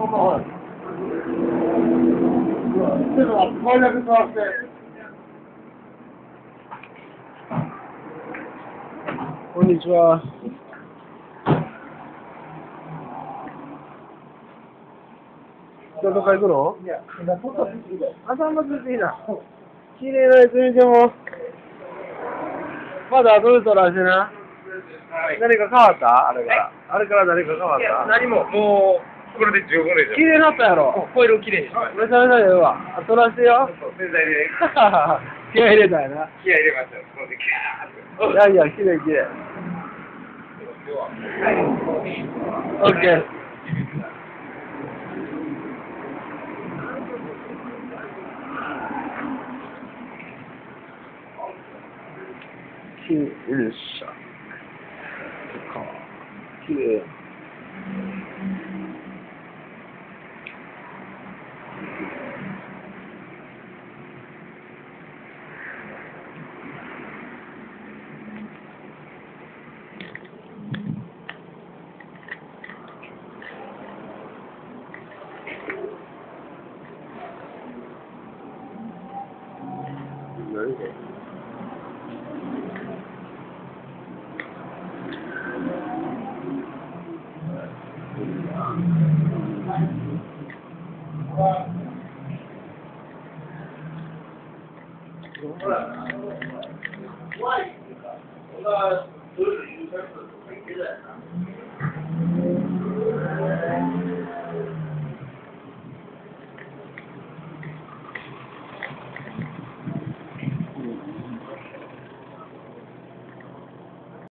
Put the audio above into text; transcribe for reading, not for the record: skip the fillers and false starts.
こんばんは。ちょっと前だけ変わって。こんにちは。どこ行くの？いや、朝まついいな。綺麗なやつ見ても。まだ後で撮らしてな。何か変わったあれから。あれから何か変わった？ 何も、もう、これで十分ですよ。 綺麗になったやろ。 ホイールをきれいにしました。 めちゃめちゃええわ。撮らしてよ。 洗剤で。 気合い入れたよな。 気合い入れましたよ。これでキャーって。 いやいや、綺麗綺麗。オッケー。綺麗でした。綺麗。